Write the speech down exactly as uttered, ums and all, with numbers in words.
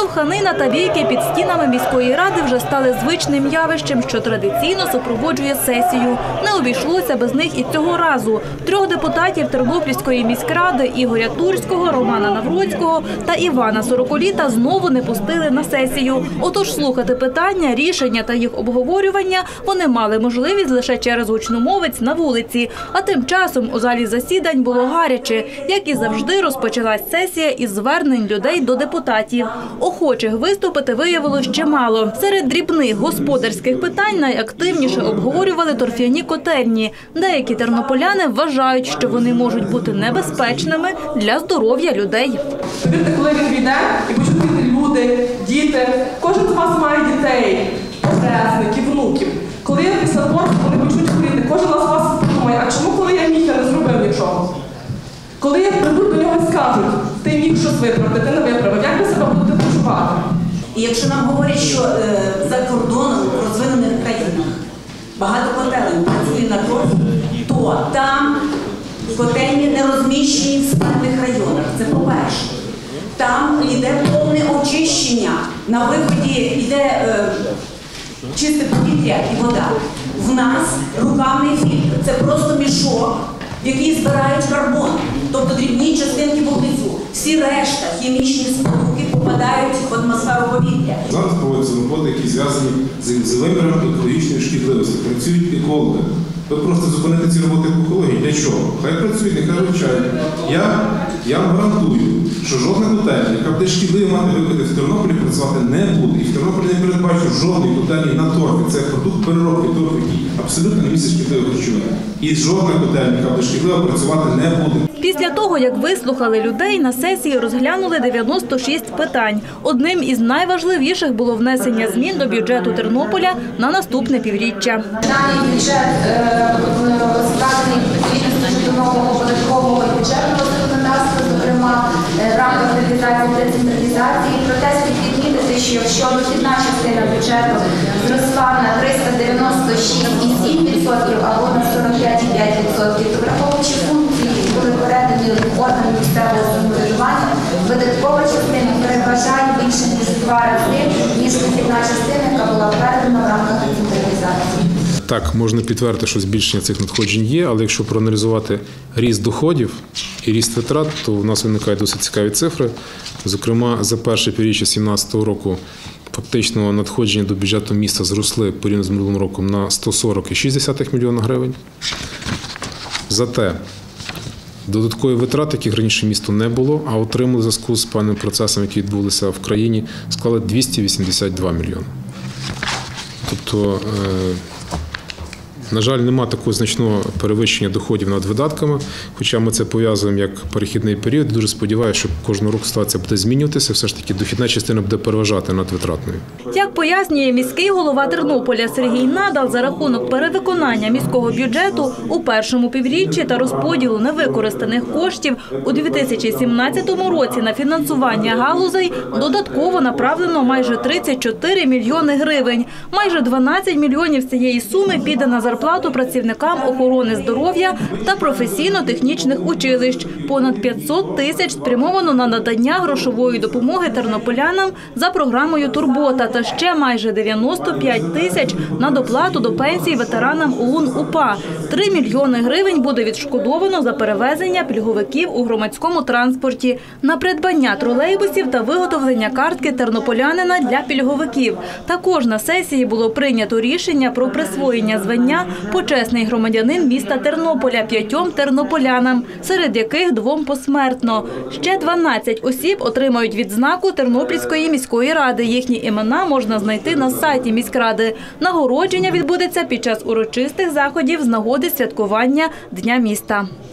Штовханина та бійки під стінами міської ради вже стали звичним явищем, що традиційно супроводжує сесію. Не обійшлося без них і цього разу. Трьох депутатів Тернопільської міськради – Ігоря Турського, Романа Навроцького та Івана Сороколіта – знову не пустили на сесію. Отож слухати питання, рішення та їх обговорювання вони мали можливість лише через гучномовець на вулиці. А тим часом у залі засідань було гаряче. Як і завжди, розпочалась сесія із звернень людей до депутатів. Охочих виступити виявилось чимало. Серед дрібних господарських питань найактивніше обговорювали торфяні котельні. Деякі тернополяни вважають, що вони можуть бути небезпечними для здоров'я людей. Коли він війде і почують люди, діти, кожен з вас має дітей, хресників, внуків. Коли я після торту, вони почують хворіти, кожен з вас подумає, а чому коли я міг, я не зробив нічого? Коли я прийду до нього і скажуть, ти міг щось виправити, ти не виправив, як ви себе будете почувати? І якщо нам говорять, що е, за кордоном в розвинених країнах багато котелень працює на торфі, то там котельні не розміщені в спальних районах. Це по-перше. Там йде повне очищення. На виході йде е, чисте повітря і вода. В нас рукавний фільтр. Це просто мішок, в який збирають карбон, тобто дрібні частинки вуглецю. Всі решта хімічні сполуки попадають в атмосферу повітря. Зараз проводяться роботи, які зв'язані з виміром екологічної шкідливості. Працюють екологи. Ви просто зупините ці роботи в екології. Для чого? Хай працюють, нехай вивчають. Я, я вам гарантую, що жодна котельня, яка буде шкідливо мати викиди в Тернополі, працювати не буде. І в Тернополі не передбачу жодної котельні на торфі. Це продукт переробки торфу, який абсолютно не містить шкідливих речовин. І жодна котельня, яка буде шкідливо працювати не буде. Після того, як вислухали людей, на сесії розглянули дев'яносто шість питань. Одним із найважливіших було внесення змін до бюджету Тернополя на наступне півріччя. Даний бюджет складений відповідно до нового податкового і бюджетного законодавства, зокрема в рамках реалізації децентралізації. Проте слід відмітити, що якщо дохідна частина бюджету зросла на триста дев'яносто шість цілих сім десятих відсотка або на сорок п'ять цілих п'ять десятих відсотка, то враховуючи функції, були передані органів місцевого самоврядування, видаткова частина переважає більше ніж два рази, ніж дохідна частина, яка була передана в рамках децентралізації. Так, можна підтвердити, що збільшення цих надходжень є, але якщо проаналізувати ріст доходів і ріст витрат, то в нас виникають досить цікаві цифри. Зокрема, за перше півріччя дві тисячі сімнадцятого року фактично надходження до бюджету міста зросли порівняно з минулим роком на сто сорок цілих шість десятих мільйона гривень. Зате додаткові витрати, яких раніше місто не було, а отримали в зв'язку з певним процесом, які відбулися в країні, склали двісті вісімдесят два мільйони. Тобто, на жаль, немає такого значного перевищення доходів над видатками, хоча ми це пов'язуємо як перехідний період. Дуже сподіваюся, що кожного року ситуація буде змінюватися, все ж таки дохідна частина буде переважати над витратною. Як пояснює міський голова Тернополя Сергій Надал, за рахунок перевиконання міського бюджету у першому півріччі та розподілу невикористаних коштів у дві тисячі сімнадцятому році на фінансування галузей додатково направлено майже тридцять чотири мільйони гривень. Майже дванадцять мільйонів цієї суми піде на зарплату зарплату працівникам охорони здоров'я та професійно-технічних училищ. Понад п'ятсот тисяч спрямовано на надання грошової допомоги тернополянам за програмою «Турбота» та ще майже дев'яносто п'ять тисяч на доплату до пенсій ветеранам ОУН-УПА. Три мільйони гривень буде відшкодовано за перевезення пільговиків у громадському транспорті, на придбання тролейбусів та виготовлення картки тернополянина для пільговиків. Також на сесії було прийнято рішення про присвоєння звання «Почесний громадянин міста Тернополя» п'ятьом тернополянам, серед яких двом посмертно. Ще дванадцять осіб отримають відзнаку Тернопільської міської ради. Їхні імена можна знайти на сайті міськради. Нагородження відбудеться під час урочистих заходів з нагоди святкування Дня міста.